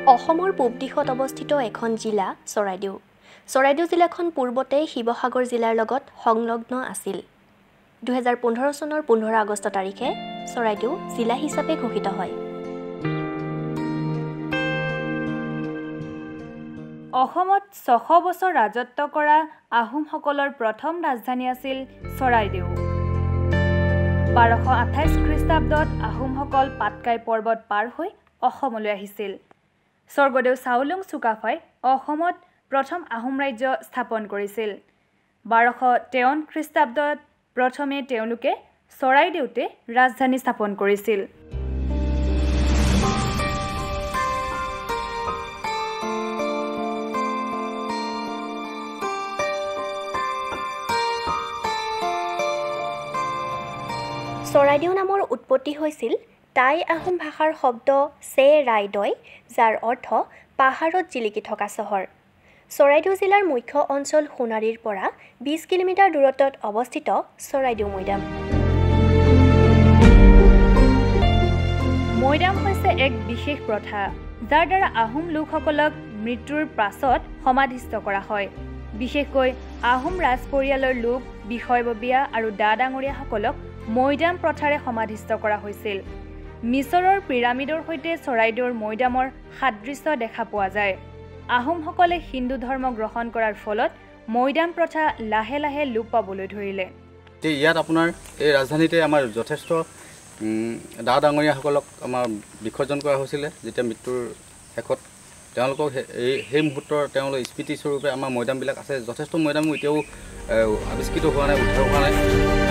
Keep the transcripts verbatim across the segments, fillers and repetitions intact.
অসমৰ পূব দিশত অৱস্থিত এখন জিলা চৰাইদেউ। চৰাইদেউ জিলাখন পূৰ্বতে শিৱসাগৰ জিলাৰ লগত সংলগ্ন আছিল। দুহেজাৰ পোন্ধৰ চনৰ পোন্ধৰ আগষ্ট তাৰিখে চৰাইদেউ জিলা হিচাপে ঘোষিত হয়। অসমত ছশ বছৰ ৰাজত্ব কৰা আহোমসকলৰ প্ৰথম ৰাজধানী আছিল চৰাইদেউ। বাৰশ আঠাইছ খ্ৰীষ্টাব্দত আহোমসকল পাটকাই পৰ্বত পাৰ হৈ অসমলৈ আহিছিল। স্বৰ্গদেউ চাওলুং চুকাফাই অসমত প্ৰথম আহোম ৰাজ্য স্থাপন কৰিছিল। বাৰশ তেৱন্ন খ্ৰীষ্টাব্দত প্ৰথমে তেওঁলোকে চৰাইদেউতে ৰাজধানী স্থাপন কৰিছিল। চৰাইদেউ নামৰ উৎপত্তি হৈছিল টাই আহোম ভাষাৰ শব্দ চে ৰাইদয়, যাৰ অৰ্থ পাহাৰত জিলিকি থকা চহৰ। চৰাইদেউ জিলাৰ মুখ্য অঞ্চল সোণাৰীৰ পৰা বিছ কিলোমিটাৰ দূৰত্বত অৱস্থিত চৰাইদেউ মৈদাম। মৈদাম হৈছে এক বিশেষ প্ৰথা, যাৰ দ্বাৰা আহোম লোকসকলক মৃত্যুৰ পাছত সমাধিস্থ কৰা হয়। বিশেষকৈ আহোম ৰাজ পৰিয়ালৰ লোক, বিষয়ববীয়া আৰু দা ডাঙৰীয়াসকলক মৈদাম প্ৰথাৰে সমাধিস্থ কৰা হৈছিল। মিছৰৰ পিৰামিডৰ সৈতে চৰাইদেউৰ মৈদামৰ সাদৃশ্য দেখা পোৱা যায়। আহোমসকলে হিন্দু ধৰ্ম গ্ৰহণ কৰাৰ ফলত মৈদাম প্ৰথা লাহে লাহে লোপ পাবলৈ ধৰিলে। ইয়াত আপোনাৰ এই ৰাজধানীতে আমাৰ যথেষ্ট দা ডাঙৰীয়াসকলক আমাৰ বিসৰ্জন কৰা হৈছিলে। যেতিয়া মৃত্যুৰ শেষত তেওঁলোকক এই সেই মুহূৰ্তৰ তেওঁলোকৰ স্মৃতিস্বৰূপে আমাৰ মৈদামবিলাক আছে। যথেষ্ট মৈদামো এতিয়াও আৱিষ্কৃত হোৱা নাই, উদ্ধাৰ হোৱা নাই।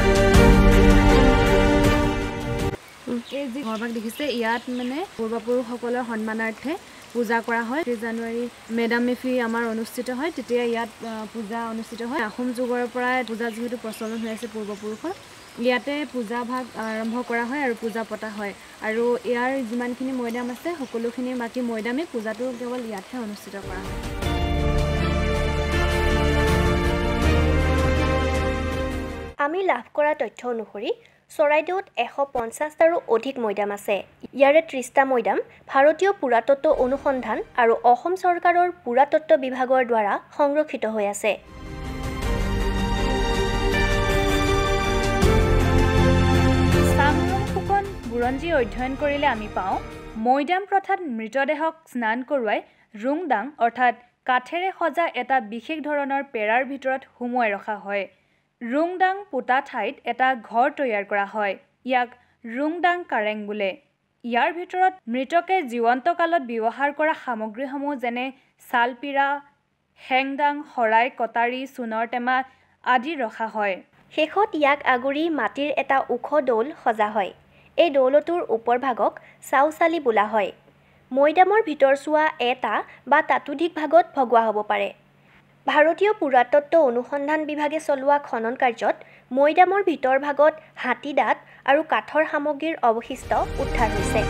এই যি ঘৰভাগ দেখিছে, ইয়াত মানে পূৰ্বপুৰুষসকলৰ সন্মানাৰ্থে পূজা কৰা হয়। ত্ৰিছ জানুৱাৰী মেডাম মেফি আমাৰ অনুষ্ঠিত হয়, তেতিয়া ইয়াত পূজা অনুষ্ঠিত হয়। আহোম যুগৰ পৰাই পূজা যিহেতু প্ৰচলন হৈ আছে পূৰ্বপুৰুষৰ, ইয়াতে পূজা ভাগ আৰম্ভ কৰা হয় আৰু পূজা পতা হয়। আৰু ইয়াৰ যিমানখিনি মৈদাম আছে সকলোখিনি বাকী মৈদামেই পূজাটো কেৱল ইয়াতহে অনুষ্ঠিত কৰা হয়। আমি লাভ কৰা তথ্য অনুসৰি চৰাইদেউত এশ পঞ্চাছটাৰো অধিক মৈদাম আছে। ইয়াৰে ত্ৰিছটা মৈদাম ভাৰতীয় পুৰাতত্ব অনুসন্ধান আৰু অসম চৰকাৰৰ পুৰাতত্ব বিভাগৰ দ্বাৰা সংৰক্ষিত হৈ আছে। চাংলুং ফুকন বুৰঞ্জী অধ্যয়ন কৰিলে আমি পাওঁ, মৈদাম প্ৰথাত মৃতদেহক স্নান কৰোৱাই ৰুংদাং অৰ্থাৎ কাঠেৰে সজা এটা বিশেষ ধৰণৰ পেৰাৰ ভিতৰত সুমুৱাই ৰখা হয়। ৰুংদাং পোতা ঠাইত এটা ঘৰ তৈয়াৰ কৰা হয়। ইয়াক ৰুংদাং কাৰেং বোলে। ইয়াৰ ভিতৰত মৃতকে জীৱন্ত কালত ব্যৱহাৰ কৰা সামগ্ৰীসমূহ যেনে ছালপিৰা, হেংদাং, শৰাই, কটাৰী, চূণৰ টেমা আদি ৰখা হয়। শেষত ইয়াক আগুৰি মাটিৰ এটা ওখ দৌল সজা হয়। এই দৌলটোৰ ওপৰ ভাগক চাউচালি বোলা হয়। মৈদামৰ ভিতৰচোৱা এটা বা তাতোধিক ভাগত ভগোৱা হ'ব পাৰে। ভাৰতীয় পুৰাতত্ব অনুসন্ধান বিভাগে চলোৱা খনন কাৰ্যত মৈদামৰ ভিতৰ ভাগত হাতী দাঁত আৰু কাঠৰ সামগ্ৰীৰ অৱশিষ্ট উদ্ধাৰ হৈছে।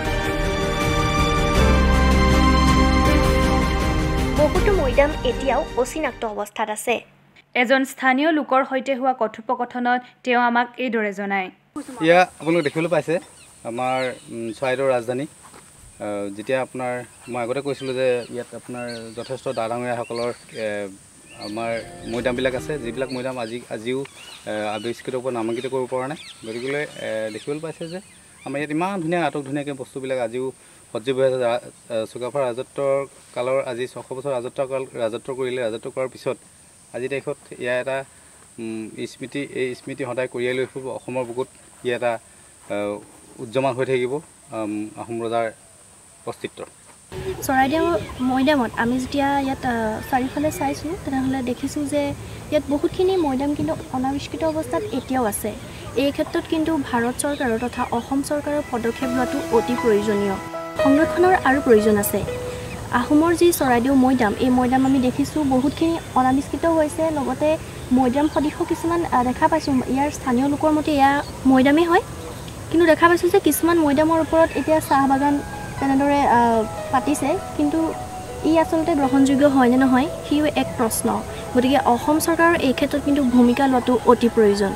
বহুতো মৈদাম এতিয়াও অচিনাক্ত অৱস্থাত আছে। এজন স্থানীয় লোকৰ সৈতে হোৱা কথোপকথনত তেওঁ আমাক এইদৰে জনায়। এয়া আপোনালোকে দেখিবলৈ পাইছে আমাৰ চৰাইদেউৰ ৰাজধানী। যেতিয়া আপোনাৰ মই আগতে কৈছিলোঁ যে ইয়াত আপোনাৰ যথেষ্ট দা ডাঙৰীয়াসকলৰ আমাৰ মৈদামবিলাক আছে, যিবিলাক মৈদাম আজি আজিও আৱিষ্কৃত ওপৰত নামাংকিত কৰিব পৰা নাই। গতিকে দেখিবলৈ পাইছে যে আমাৰ ইয়াত ইমান ধুনীয়া আটক ধুনীয়াকৈ বস্তুবিলাক আজিও সজীৱ হৈ আছে। চুকাফাৰ ৰাজত্বৰ কালৰ আজি ছশ বছৰ ৰাজত্ব কাল ৰাজত্ব কৰিলে। ৰাজত্ব কৰাৰ পিছত আজিৰ তাৰিখত ইয়াৰ এটা স্মৃতি, এই স্মৃতি সদায় কঢ়িয়াই লৈ ফুৰিব অসমৰ বুকুত। ই এটা উজ্জীৱমান হৈ থাকিব আহোম ৰজাৰ অস্তিত্ব। চৰাইদেউ মৈদামত আমি যেতিয়া ইয়াত চাৰিওফালে চাইছোঁ, তেনেহ'লে দেখিছোঁ যে ইয়াত বহুতখিনি মৈদাম কিন্তু অনাৱিষ্কৃত অৱস্থাত এতিয়াও আছে। এই ক্ষেত্ৰত কিন্তু ভাৰত চৰকাৰৰ তথা অসম চৰকাৰৰ পদক্ষেপ লোৱাটো অতি প্ৰয়োজনীয়। সংৰক্ষণৰ আৰু প্ৰয়োজন আছে। আহোমৰ যি চৰাইদেউ মৈদাম, এই মৈদাম আমি দেখিছোঁ বহুতখিনি অনাৱিষ্কৃত হৈছে। লগতে মৈদাম সদৃশ কিছুমান দেখা পাইছোঁ। ইয়াৰ স্থানীয় লোকৰ মতে এয়া মৈদামেই হয়, কিন্তু দেখা পাইছোঁ যে কিছুমান মৈদামৰ ওপৰত এতিয়া চাহ বাগান তেনেদৰে পাতিছে, কিন্তু ই আচলতে গ্ৰহণযোগ্য হয় নে নহয় সিও এক প্ৰশ্ন। গতিকে অসম চৰকাৰৰ এই ক্ষেত্ৰত কিন্তু ভূমিকা লোৱাটো অতি প্ৰয়োজন।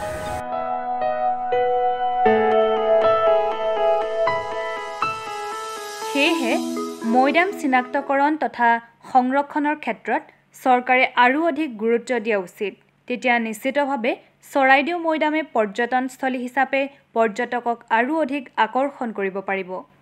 সেয়েহে মৈদাম চিনাক্তকৰণ তথা সংৰক্ষণৰ ক্ষেত্ৰত চৰকাৰে আৰু অধিক গুৰুত্ব দিয়া উচিত। তেতিয়া নিশ্চিতভাৱে চৰাইদেউ মৈদামে পৰ্যটনস্থলী হিচাপে পৰ্যটকক আৰু অধিক আকৰ্ষণ কৰিব পাৰিব।